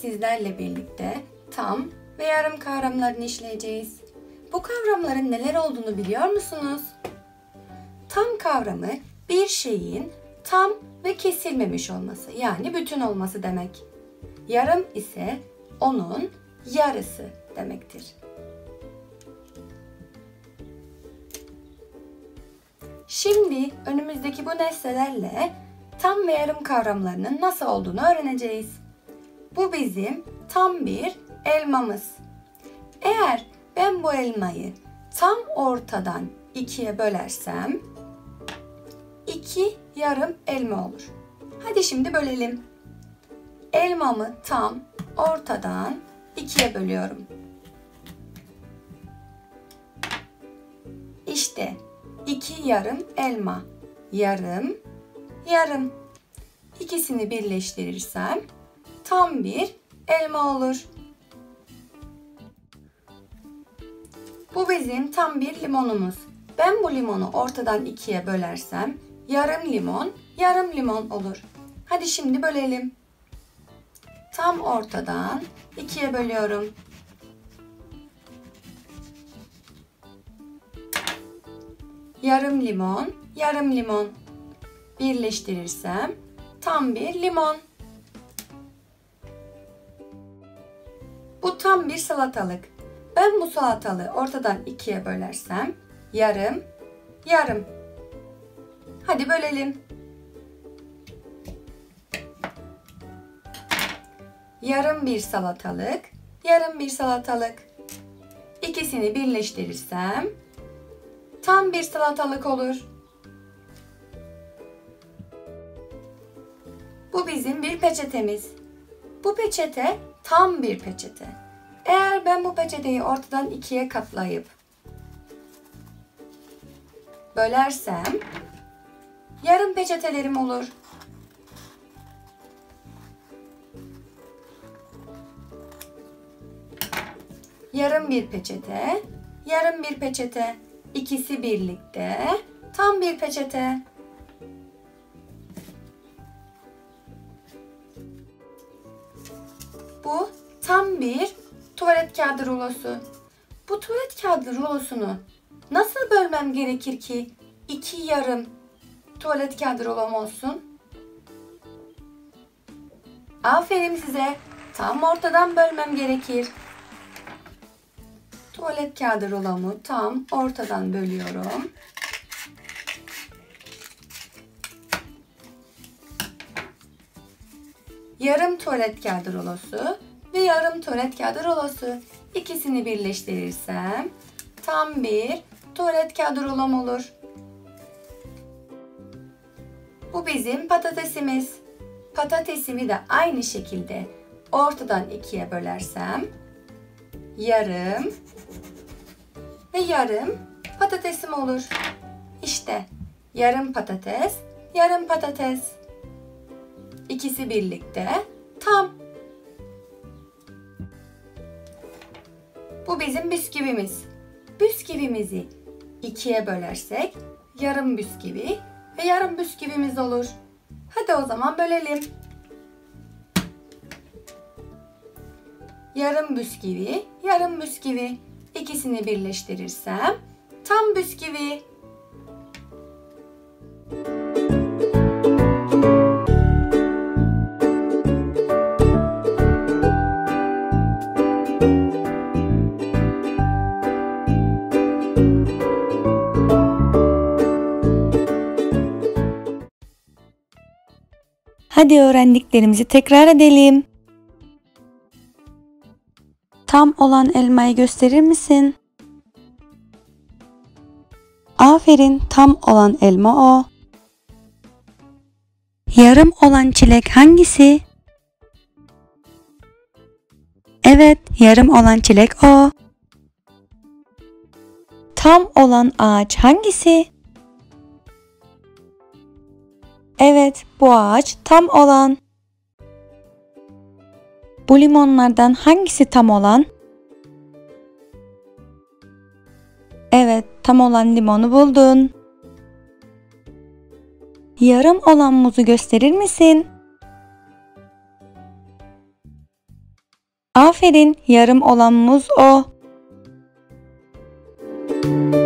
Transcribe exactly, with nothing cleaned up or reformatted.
sizlerle birlikte tam ve yarım kavramlarını işleyeceğiz. Bu kavramların neler olduğunu biliyor musunuz? Tam kavramı bir şeyin tam ve kesilmemiş olması, yani bütün olması demek. Yarım ise onun yarısı demektir. Şimdi önümüzdeki bu nesnelerle tam ve yarım kavramlarının nasıl olduğunu öğreneceğiz. Bu bizim tam bir elmamız. Eğer ben bu elmayı tam ortadan ikiye bölersem iki yarım elma olur. Hadi şimdi bölelim. Elmamı tam ortadan ikiye bölüyorum. İşte iki yarım elma. Yarım, yarım. İkisini birleştirirsem tam bir elma olur. Bu bizim tam bir limonumuz. Ben bu limonu ortadan ikiye bölersem yarım limon, yarım limon olur. Hadi şimdi bölelim. Tam ortadan ikiye bölüyorum. Yarım limon, yarım limon. Birleştirirsem tam bir limon. Bu tam bir salatalık. Ben bu salatalığı ortadan ikiye bölersem yarım, yarım. Hadi bölelim. Yarım bir salatalık, yarım bir salatalık. İkisini birleştirirsem tam bir salatalık olur. Bu bizim bir peçetemiz. Bu peçete tam bir peçete. Eğer ben bu peçeteyi ortadan ikiye katlayıp bölersem yarım peçetelerim olur. Yarım bir peçete, yarım bir peçete. İkisi birlikte tam bir peçete. Bu tam bir tuvalet kağıdı rulosu. Bu tuvalet kağıdı rulosunu nasıl bölmem gerekir ki iki yarım tuvalet kağıdı rulom olsun? Aferin size. Tam ortadan bölmem gerekir. Tuvalet kağıdı rulomu tam ortadan bölüyorum. Yarım tuvalet kağıdı rulosu ve yarım tuvalet kağıdı rulosu. İkisini birleştirirsem tam bir tuvalet kağıdı rulom olur. Bu bizim patatesimiz. Patatesimi de aynı şekilde ortadan ikiye bölersem yarım ve yarım patatesim olur. İşte yarım patates, yarım patates. İkisi birlikte tam. Bu bizim bisküvimiz. Bisküvimizi ikiye bölersek yarım bisküvi ve yarım bisküvimiz olur. Hadi o zaman bölelim. Yarım bisküvi, yarım bisküvi. İkisini birleştirirsem tam bisküvi. Hadi öğrendiklerimizi tekrar edelim. Tam olan elmayı gösterir misin? Aferin, tam olan elma o. Yarım olan çilek hangisi? Evet, yarım olan çilek o. Tam olan ağaç hangisi? Evet, bu ağaç tam olan. Bu limonlardan hangisi tam olan? Evet, tam olan limonu buldun. Yarım olan muzu gösterir misin? Aferin, yarım olan muz o.